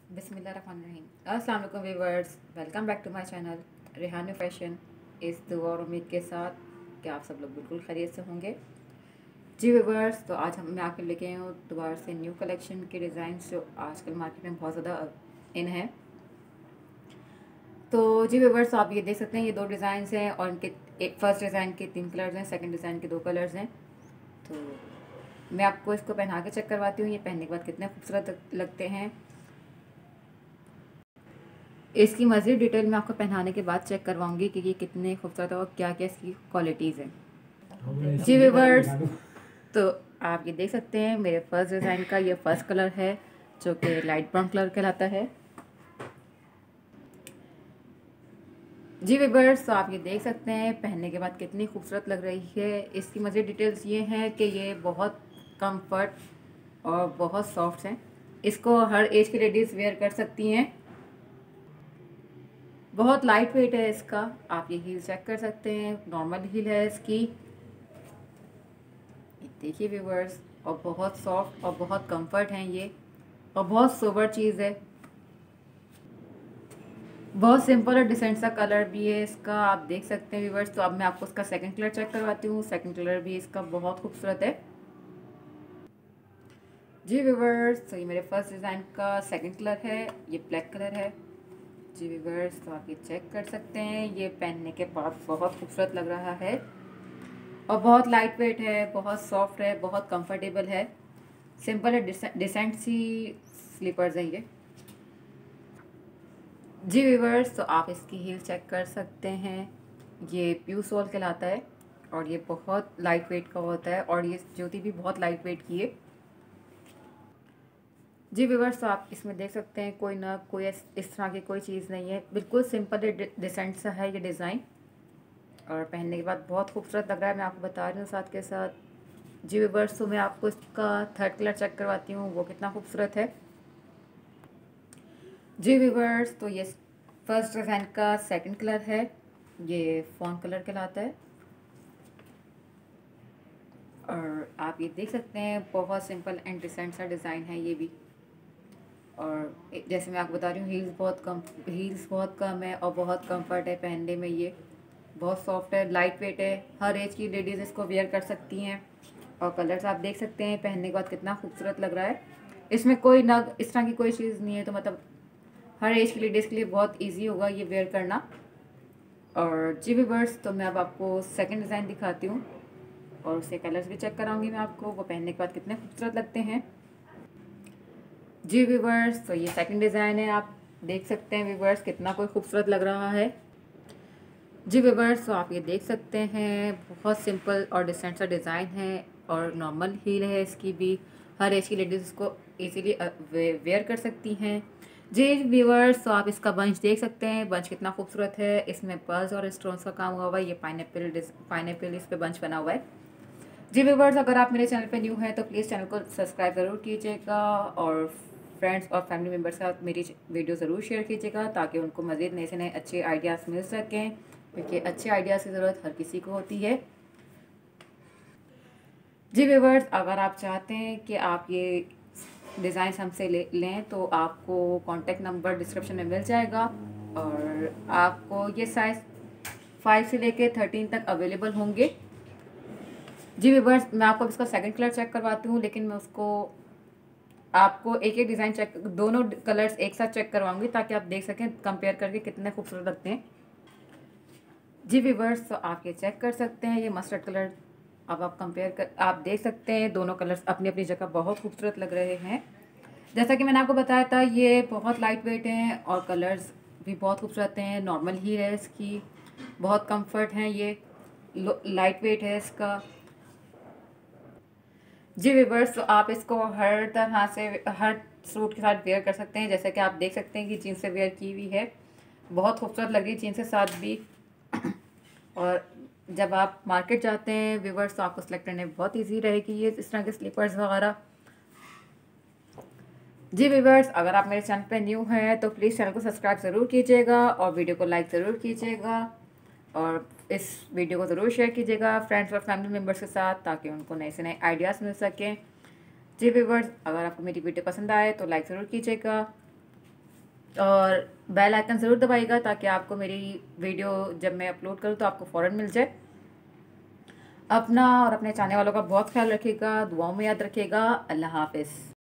बिस्मिल्लाहिर्रहमानिर्रहीम। अस्सलाम वालेकुम viewers, welcome back to my channel Rehan fashion. इस दुआ और उम्मीद के साथ कि आप सब लोग बिल्कुल खैरियत से होंगे। जी व्यूअर्स, तो आज मैं आपके लेके आई हूँ दोबारा से न्यू कलेक्शन के डिज़ाइन जो आजकल मार्केट में बहुत ज़्यादा इन है। तो जी व्यूअर्स, तो आप ये देख सकते हैं, ये दो डिज़ाइंस हैं और इनके एक फर्स्ट डिज़ाइन के 3 कलर्स हैं, सेकंड डिज़ाइन के 2 कलर्स हैं। तो मैं आपको इसको पहना के चेक करवाती हूँ, ये पहनने के बाद कितने खूबसूरत लगते हैं। इसकी मज़ीद डिटेल मैं आपको पहनाने के बाद चेक करवाऊंगी कि ये कितने खूबसूरत है और क्या क्या इसकी क्वालिटीज़ हैं। जी व्यूअर्स, तो आप ये देख सकते हैं मेरे फर्स्ट डिज़ाइन का ये फर्स्ट कलर है जो कि लाइट ब्राउन कलर कहलाता है। जी व्यूअर्स, तो आप ये देख सकते हैं पहनने के बाद कितनी खूबसूरत लग रही है। इसकी मज़ीद डिटेल्स ये हैं कि ये बहुत कंफर्ट और बहुत सॉफ्ट हैं। इसको हर एज की लेडीज़ वेयर कर सकती हैं। बहुत लाइट वेट है इसका, आप ये हील चेक कर सकते हैं, नॉर्मल हील है इसकी। देखिए व्यूवर्स, और बहुत सॉफ्ट और बहुत कंफर्ट हैं ये, और बहुत सोबर चीज़ है। बहुत सिंपल और डिसेंट सा कलर भी है इसका, आप देख सकते हैं व्यूवर्स। तो अब मैं आपको इसका सेकंड कलर चेक करवाती हूँ। सेकंड कलर भी इसका बहुत खूबसूरत है। जी व्यूवर्स, तो ये मेरे फर्स्ट डिज़ाइन का सेकंड कलर है, ये ब्लैक कलर है। जी व्यूवर्स, तो आप ये चेक कर सकते हैं, ये पहनने के बाद बहुत खूबसूरत लग रहा है और बहुत लाइट वेट है, बहुत सॉफ्ट है, बहुत कंफर्टेबल है। सिंपल है, डिसेंट सी स्लीपर्स हैं ये। जी व्यूवर्स, तो आप इसकी हील चेक कर सकते हैं, ये प्यू सोल कहलाता है और ये बहुत लाइट वेट का होता है और ये जूती भी बहुत लाइट वेट की है। जी व्यूवर्स, तो आप इसमें देख सकते हैं कोई ना कोई इस तरह की कोई चीज़ नहीं है, बिल्कुल सिंपल है, डिसेंट सा है ये डिज़ाइन और पहनने के बाद बहुत खूबसूरत लग रहा है। मैं आपको बता रही हूँ साथ के साथ। जी व्यूवर्स, तो मैं आपको इसका थर्ड कलर चेक करवाती हूँ, वो कितना खूबसूरत है। जी व्यूवर्स, तो ये फर्स्ट डिज़ाइन का सेकंड कलर है, ये फॉन कलर कहलाता है और आप ये देख सकते हैं बहुत सिंपल एंड डिसेंट सा डिज़ाइन है ये भी। और जैसे मैं आपको बता रही हूँ, हील्स बहुत कम है और बहुत कंफर्ट है पहनने में। ये बहुत सॉफ्ट है, लाइट वेट है, हर एज की लेडीज़ इसको वेयर कर सकती हैं। और कलर्स आप देख सकते हैं पहनने के बाद कितना खूबसूरत लग रहा है। इसमें कोई नग इस तरह की कोई चीज़ नहीं है, तो मतलब हर एज की लेडीज़ के लिए बहुत ईजी होगा ये वेयर करना। और जी व्यूअर्स, तो मैं अब आपको सेकंड डिज़ाइन दिखाती हूँ और उसके कलर्स भी चेक कराऊंगी मैं आपको, वो पहनने के बाद कितने खूबसूरत लगते हैं। जी व्यूअर्स, तो ये सेकंड डिज़ाइन है, आप देख सकते हैं व्यूअर्स कितना कोई खूबसूरत लग रहा है। जी व्यूअर्स, तो आप ये देख सकते हैं बहुत सिंपल और डिसेंट सा डिज़ाइन है और नॉर्मल हील है इसकी भी। हर एज की लेडीज़ इसको इजीली वेयर कर सकती हैं। जी व्यूअर्स, तो आप इसका बंच देख सकते हैं, बंच कितना खूबसूरत है। इसमें पर्ल्स और स्टोन्स का काम हुआ हुआ है, ये पाइनएप्पल इस पे बंच बना हुआ है। जी व्यूवर्स, अगर आप मेरे चैनल पे न्यू हैं तो प्लीज़ चैनल को सब्सक्राइब ज़रूर कीजिएगा और फ्रेंड्स और फैमिली मेम्बर्स के साथ मेरी वीडियो ज़रूर शेयर कीजिएगा ताकि उनको मज़ीद नए से नए अच्छे आइडियाज़ मिल सकें, क्योंकि अच्छे आइडियाज़ की ज़रूरत हर किसी को होती है। जी व्यूवर्स, अगर आप चाहते हैं कि आप ये डिज़ाइन हमसे लें तो आपको कॉन्टेक्ट नंबर डिस्क्रिप्शन में मिल जाएगा और आपको ये साइज़ 5 से लेके 13 तक अवेलेबल होंगे। जी व्यूवर्स, मैं आपको इसका सेकंड कलर चेक करवाती हूँ, लेकिन मैं उसको आपको एक एक डिज़ाइन चेक, दोनों कलर्स एक साथ चेक करवाऊंगी ताकि आप देख सकें कंपेयर करके कितने खूबसूरत लगते हैं। जी व्यूवर्स, तो आप ये चेक कर सकते हैं, ये मस्टर्ड कलर अब आप कंपेयर कर आप देख सकते हैं दोनों कलर्स अपनी अपनी जगह बहुत खूबसूरत लग रहे हैं। जैसा कि मैंने आपको बताया था, ये बहुत लाइट वेट हैं और कलर्स भी बहुत खूबसूरत हैं। नॉर्मल ही है इसकी, बहुत कंफर्ट हैं ये, लाइट वेट है इसका। जी व्यूवर्स, तो आप इसको हर तरह से हर सूट के साथ वेयर कर सकते हैं। जैसे कि आप देख सकते हैं कि जीन्स से वेयर की हुई है, बहुत खूबसूरत लग रही है जीन्स के साथ भी। और जब आप मार्केट जाते हैं व्यूवर्स, तो आपको सेलेक्ट करने में बहुत इजी रहेगी ये इस तरह के स्लीपर्स वगैरह। जी व्यूवर्स, अगर आप मेरे चैनल पे न्यू हैं तो प्लीज़ चैनल को सब्सक्राइब ज़रूर कीजिएगा और वीडियो को लाइक ज़रूर कीजिएगा और इस वीडियो को ज़रूर शेयर कीजिएगा फ्रेंड्स और फैमिली मेम्बर्स के साथ ताकि उनको नए से नए आइडियाज़ मिल सकें। जी व्यूवर्स, अगर आपको मेरी वीडियो पसंद आए तो लाइक ज़रूर कीजिएगा और बेल आइकन ज़रूर दबाइएगा ताकि आपको मेरी वीडियो जब मैं अपलोड करूँ तो आपको फ़ौरन मिल जाए। अपना और अपने चाहने वालों का बहुत ख्याल रखिएगा, दुआओं में याद रखिएगा। अल्लाह हाफ़िज़।